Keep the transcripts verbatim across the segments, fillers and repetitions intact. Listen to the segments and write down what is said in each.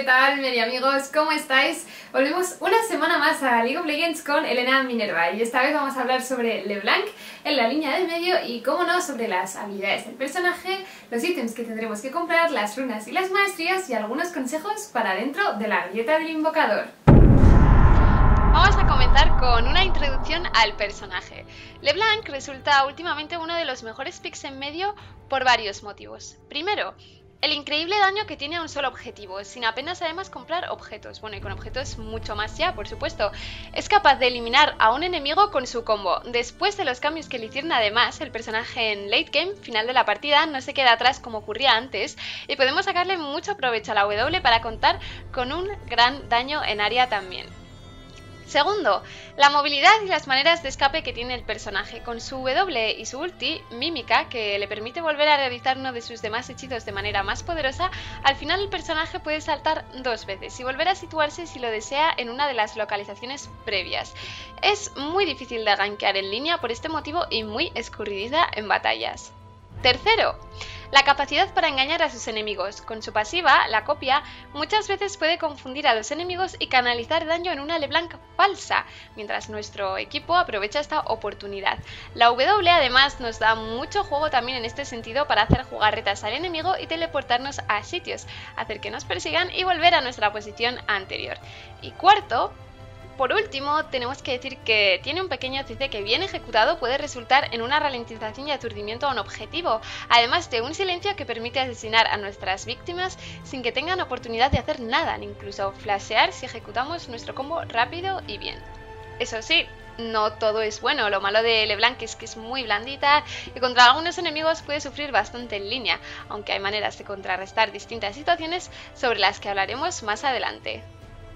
¿qué tal, media amigos? ¿Cómo estáis? Volvemos una semana más a League of Legends con Elena Minerva y esta vez vamos a hablar sobre LeBlanc en la línea del medio y, como no, sobre las habilidades del personaje, los ítems que tendremos que comprar, las runas y las maestrías y algunos consejos para dentro de la grieta del invocador. Vamos a comenzar con una introducción al personaje. LeBlanc resulta últimamente uno de los mejores picks en medio por varios motivos. Primero, el increíble daño que tiene a un solo objetivo, sin apenas además comprar objetos. Bueno, y con objetos mucho más ya, por supuesto. Es capaz de eliminar a un enemigo con su combo. Después de los cambios que le hicieron además, el personaje en late game, final de la partida, no se queda atrás como ocurría antes, y podemos sacarle mucho provecho a la W para contar con un gran daño en área también. Segundo, la movilidad y las maneras de escape que tiene el personaje, con su W y su ulti, Mímica, que le permite volver a realizar uno de sus demás hechizos de manera más poderosa. Al final el personaje puede saltar dos veces y volver a situarse si lo desea en una de las localizaciones previas. Es muy difícil de gankear en línea por este motivo y muy escurridiza en batallas. Tercero, la capacidad para engañar a sus enemigos. Con su pasiva, la copia, muchas veces puede confundir a los enemigos y canalizar daño en una LeBlanc falsa, mientras nuestro equipo aprovecha esta oportunidad. La W además nos da mucho juego también en este sentido para hacer jugarretas al enemigo y teleportarnos a sitios, hacer que nos persigan y volver a nuestra posición anterior. Y cuarto, por último, tenemos que decir que tiene un pequeño C C que bien ejecutado puede resultar en una ralentización y aturdimiento a un objetivo, además de un silencio que permite asesinar a nuestras víctimas sin que tengan oportunidad de hacer nada, ni incluso flashear si ejecutamos nuestro combo rápido y bien. Eso sí, no todo es bueno. Lo malo de LeBlanc es que es muy blandita y contra algunos enemigos puede sufrir bastante en línea, aunque hay maneras de contrarrestar distintas situaciones sobre las que hablaremos más adelante.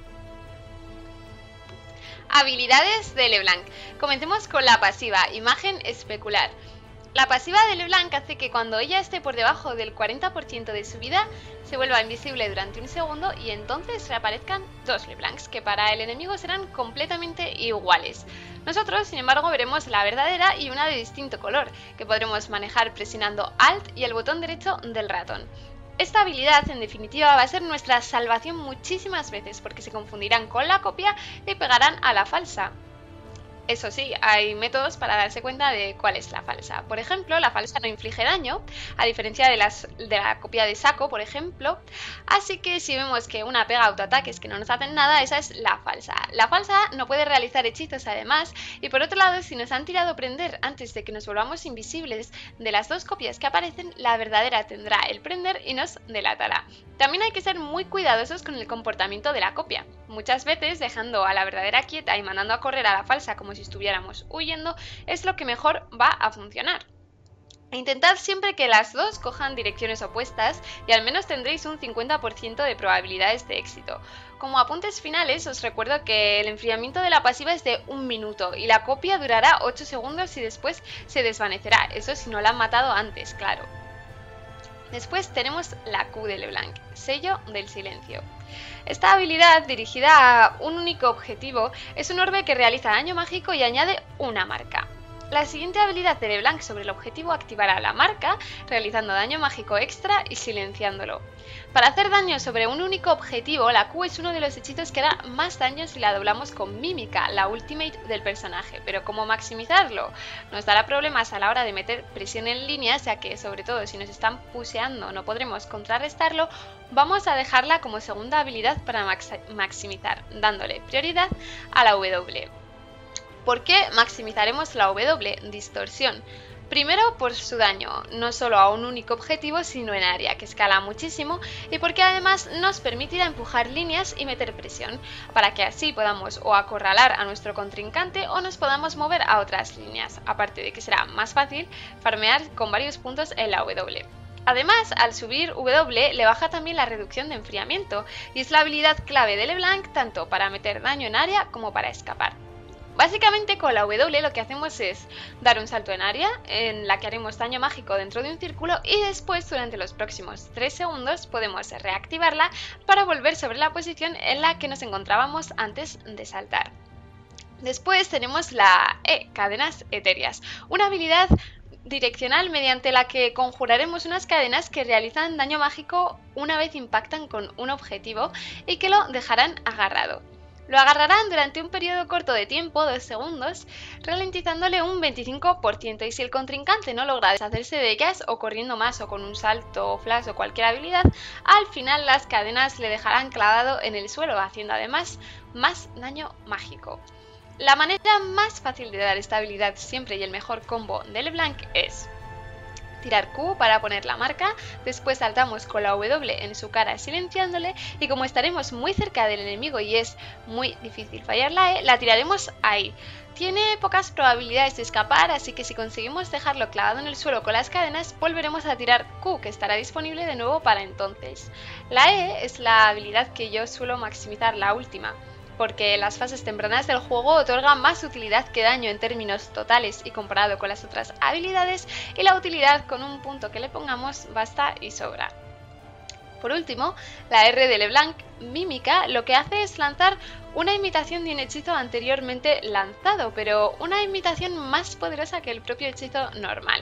Habilidades de LeBlanc. Comencemos con la pasiva, imagen especular. La pasiva de LeBlanc hace que cuando ella esté por debajo del cuarenta por ciento de su vida, se vuelva invisible durante un segundo y entonces reaparezcan dos LeBlancs, que para el enemigo serán completamente iguales. Nosotros, sin embargo, veremos la verdadera y una de distinto color, que podremos manejar presionando Alt y el botón derecho del ratón. Esta habilidad, en definitiva, va a ser nuestra salvación muchísimas veces porque se confundirán con la copia y pegarán a la falsa. Eso sí, hay métodos para darse cuenta de cuál es la falsa. Por ejemplo, la falsa no inflige daño, a diferencia de, las, de la copia de saco, por ejemplo. Así que si vemos que una pega autoataques que no nos hacen nada, esa es la falsa. La falsa no puede realizar hechizos además, y por otro lado, si nos han tirado prender antes de que nos volvamos invisibles de las dos copias que aparecen, la verdadera tendrá el prender y nos delatará. También hay que ser muy cuidadosos con el comportamiento de la copia. Muchas veces, dejando a la verdadera quieta y mandando a correr a la falsa como si estuviéramos huyendo, es lo que mejor va a funcionar. Intentad siempre que las dos cojan direcciones opuestas y al menos tendréis un cincuenta por ciento de probabilidades de éxito. Como apuntes finales, os recuerdo que el enfriamiento de la pasiva es de un minuto y la copia durará ocho segundos y después se desvanecerá, eso si no la han matado antes, claro. Después tenemos la Q de LeBlanc, sello del silencio. Esta habilidad, dirigida a un único objetivo, es un orbe que realiza daño mágico y añade una marca. La siguiente habilidad de LeBlanc sobre el objetivo activará la marca, realizando daño mágico extra y silenciándolo. Para hacer daño sobre un único objetivo, la Q es uno de los hechizos que hará más daño si la doblamos con Mímica, la ultimate del personaje. Pero ¿cómo maximizarlo? Nos dará problemas a la hora de meter presión en línea, ya que, sobre todo si nos están puseando, no podremos contrarrestarlo. Vamos a dejarla como segunda habilidad para max maximizar, dándole prioridad a la W. ¿Por qué maximizaremos la W? Distorsión. Primero, por su daño, no solo a un único objetivo, sino en área, que escala muchísimo, y porque además nos permitirá empujar líneas y meter presión, para que así podamos o acorralar a nuestro contrincante o nos podamos mover a otras líneas, aparte de que será más fácil farmear con varios puntos en la W. Además, al subir W le baja también la reducción de enfriamiento, y es la habilidad clave de LeBlanc tanto para meter daño en área como para escapar. Básicamente con la W lo que hacemos es dar un salto en área, en la que haremos daño mágico dentro de un círculo y después durante los próximos tres segundos podemos reactivarla para volver sobre la posición en la que nos encontrábamos antes de saltar. Después tenemos la E, cadenas etéreas, una habilidad direccional mediante la que conjuraremos unas cadenas que realizan daño mágico una vez impactan con un objetivo y que lo dejarán agarrado. Lo agarrarán durante un periodo corto de tiempo, dos segundos, ralentizándole un veinticinco por ciento, y si el contrincante no logra deshacerse de ellas, o corriendo más, o con un salto, o flash, o cualquier habilidad, al final las cadenas le dejarán clavado en el suelo, haciendo además más daño mágico. La manera más fácil de dar esta habilidad siempre y el mejor combo de LeBlanc es tirar Q para poner la marca, después saltamos con la W en su cara silenciándole, y como estaremos muy cerca del enemigo y es muy difícil fallar la E, la tiraremos ahí. Tiene pocas probabilidades de escapar, así que si conseguimos dejarlo clavado en el suelo con las cadenas, volveremos a tirar Q, que estará disponible de nuevo para entonces. La E es la habilidad que yo suelo maximizar, la última, porque las fases tempranas del juego otorgan más utilidad que daño en términos totales y comparado con las otras habilidades, y la utilidad con un punto que le pongamos basta y sobra. Por último, la R de LeBlanc, Mímica, lo que hace es lanzar una imitación de un hechizo anteriormente lanzado, pero una imitación más poderosa que el propio hechizo normal.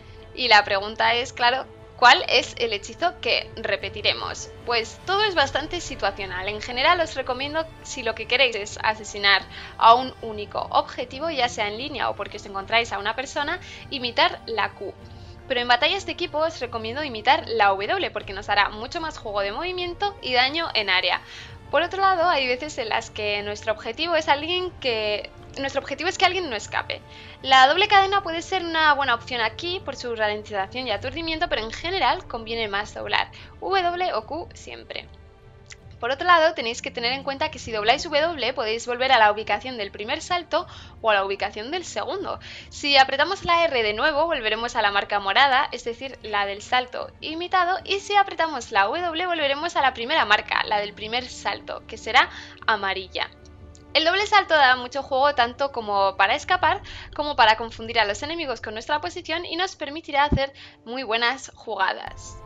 Y la pregunta es, claro, ¿cuál es el hechizo que repetiremos? Pues todo es bastante situacional. En general os recomiendo, si lo que queréis es asesinar a un único objetivo, ya sea en línea o porque os encontráis a una persona, imitar la Q. Pero en batallas de equipo os recomiendo imitar la W, porque nos hará mucho más juego de movimiento y daño en área. Por otro lado, hay veces en las que nuestro objetivo es alguien que... Nuestro objetivo es que alguien no escape. La doble cadena puede ser una buena opción aquí por su ralentización y aturdimiento, pero en general conviene más doblar W o Q siempre. Por otro lado, tenéis que tener en cuenta que si dobláis W podéis volver a la ubicación del primer salto o a la ubicación del segundo. Si apretamos la R de nuevo, volveremos a la marca morada, es decir, la del salto imitado, y si apretamos la W volveremos a la primera marca, la del primer salto, que será amarilla. El doble salto da mucho juego tanto como para escapar como para confundir a los enemigos con nuestra posición, y nos permitirá hacer muy buenas jugadas.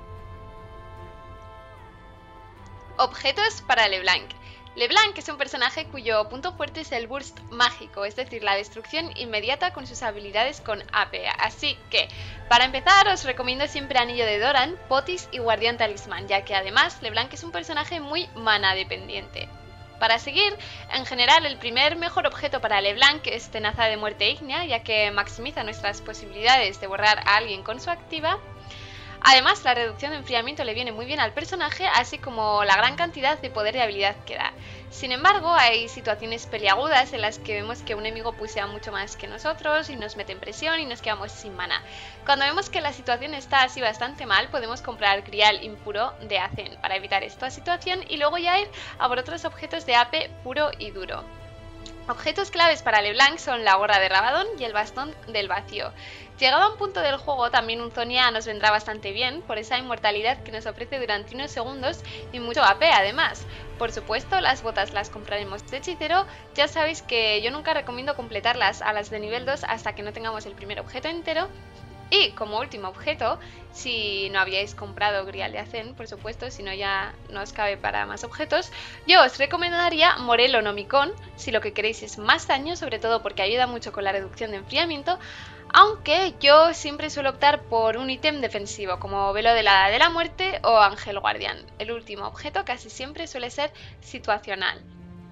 Objetos para LeBlanc. LeBlanc es un personaje cuyo punto fuerte es el burst mágico, es decir, la destrucción inmediata con sus habilidades con A P, así que para empezar os recomiendo siempre Anillo de Doran, Potis y Guardián Talismán, ya que además LeBlanc es un personaje muy mana dependiente. Para seguir, en general el primer mejor objeto para LeBlanc es Tenaza de Muerte Ígnea, ya que maximiza nuestras posibilidades de borrar a alguien con su activa. Además, la reducción de enfriamiento le viene muy bien al personaje, así como la gran cantidad de poder de habilidad que da. Sin embargo, hay situaciones peliagudas en las que vemos que un enemigo pusea mucho más que nosotros y nos mete en presión y nos quedamos sin mana. Cuando vemos que la situación está así bastante mal, podemos comprar Grial Impuro de Azen para evitar esta situación y luego ya ir a por otros objetos de A P puro y duro. Objetos claves para LeBlanc son la Gorra de Rabadón y el Bastón del Vacío. Llegado a un punto del juego, también un Zonia nos vendrá bastante bien, por esa inmortalidad que nos ofrece durante unos segundos y mucho A P además. Por supuesto, las botas las compraremos de hechicero. Ya sabéis que yo nunca recomiendo completarlas a las de nivel dos hasta que no tengamos el primer objeto entero. Y como último objeto, si no habíais comprado Grial de Azen, por supuesto, si no ya no os cabe para más objetos, yo os recomendaría Morelo Nomicon, si lo que queréis es más daño, sobre todo porque ayuda mucho con la reducción de enfriamiento, aunque yo siempre suelo optar por un ítem defensivo, como Velo de la, de la Muerte o Ángel Guardián. El último objeto casi siempre suele ser situacional.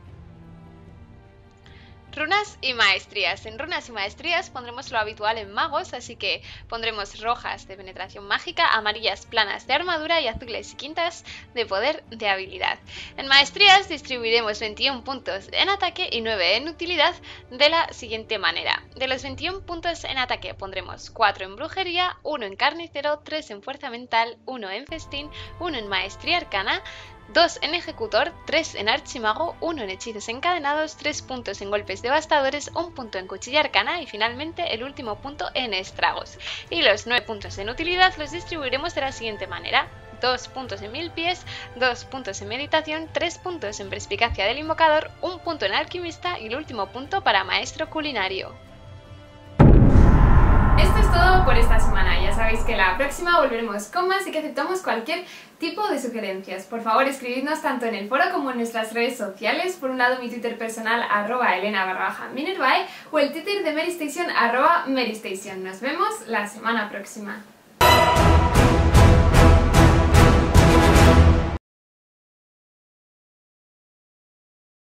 Runas y maestrías. En runas y maestrías pondremos lo habitual en magos, así que pondremos rojas de penetración mágica, amarillas planas de armadura y azules y quintas de poder de habilidad. En maestrías distribuiremos veintiún puntos en ataque y nueve en utilidad de la siguiente manera. De los veintiún puntos en ataque pondremos cuatro en brujería, uno en carnicero, tres en fuerza mental, uno en festín, uno en maestría arcana, dos en ejecutor, tres en archimago, uno en hechizos encadenados, tres puntos en golpes devastadores, un punto en cuchilla arcana y finalmente el último punto en estragos. Y los nueve puntos en utilidad los distribuiremos de la siguiente manera: dos puntos en mil pies, dos puntos en meditación, tres puntos en perspicacia del invocador, un punto en alquimista y el último punto para maestro culinario. Esto es todo todo por esta semana. Ya sabéis que la próxima volveremos con más y que aceptamos cualquier tipo de sugerencias. Por favor, escribidnos tanto en el foro como en nuestras redes sociales. Por un lado, mi Twitter personal, arroba elena barra baja minervae, o el Twitter de Mary Station, arroba Mary Station. Nos vemos la semana próxima.